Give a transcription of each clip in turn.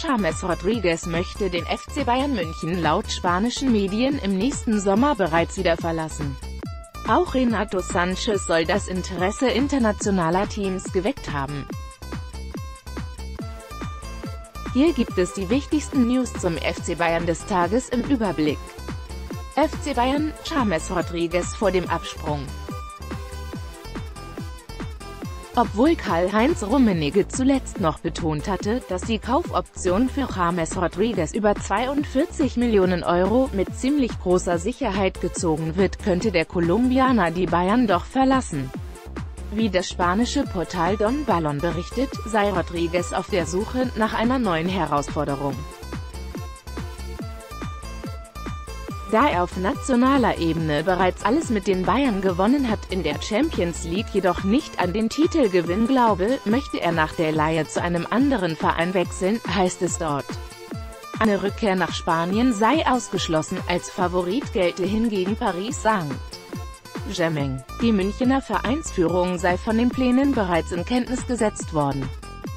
James Rodriguez möchte den FC Bayern München laut spanischen Medien im nächsten Sommer bereits wieder verlassen. Auch Renato Sanches soll das Interesse internationaler Teams geweckt haben. Hier gibt es die wichtigsten News zum FC Bayern des Tages im Überblick. FC Bayern, James Rodriguez vor dem Absprung. Obwohl Karl-Heinz Rummenigge zuletzt noch betont hatte, dass die Kaufoption für James Rodriguez über 42 Millionen € mit ziemlich großer Sicherheit gezogen wird, könnte der Kolumbianer die Bayern doch verlassen. Wie das spanische Portal Don Balón berichtet, sei Rodriguez auf der Suche nach einer neuen Herausforderung. Da er auf nationaler Ebene bereits alles mit den Bayern gewonnen hat, in der Champions League jedoch nicht an den Titelgewinn glaube, möchte er nach der Leihe zu einem anderen Verein wechseln, heißt es dort. Eine Rückkehr nach Spanien sei ausgeschlossen, als Favorit gelte hingegen Paris Saint-Germain. Die Münchner Vereinsführung sei von den Plänen bereits in Kenntnis gesetzt worden.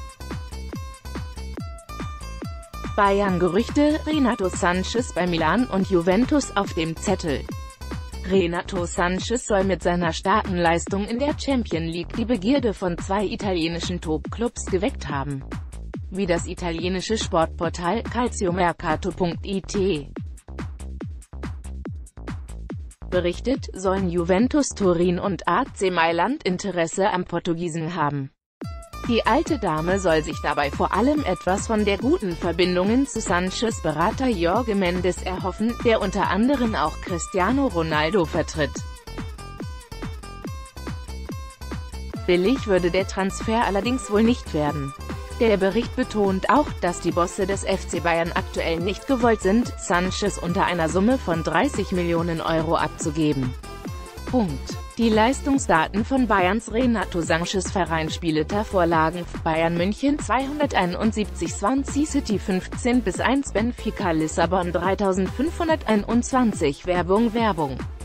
Bayern-Gerüchte, Renato Sanches bei Milan und Juventus auf dem Zettel. Renato Sanches soll mit seiner starken Leistung in der Champions League die Begierde von 2 italienischen Top-Clubs geweckt haben. Wie das italienische Sportportal Calciomercato.it berichtet, sollen Juventus Turin und AC Mailand Interesse am Portugiesen haben. Die alte Dame soll sich dabei vor allem etwas von der guten Verbindungen zu Sanches Berater Jorge Mendes erhoffen, der unter anderem auch Cristiano Ronaldo vertritt. Billig würde der Transfer allerdings wohl nicht werden. Der Bericht betont auch, dass die Bosse des FC Bayern aktuell nicht gewollt sind, Sanches unter einer Summe von 30 Millionen € abzugeben. Die Leistungsdaten von Bayerns Renato Sanches Vereinsspielervorlagen: Bayern München 271, Swansea City 15:1, Benfica Lissabon 3521. Werbung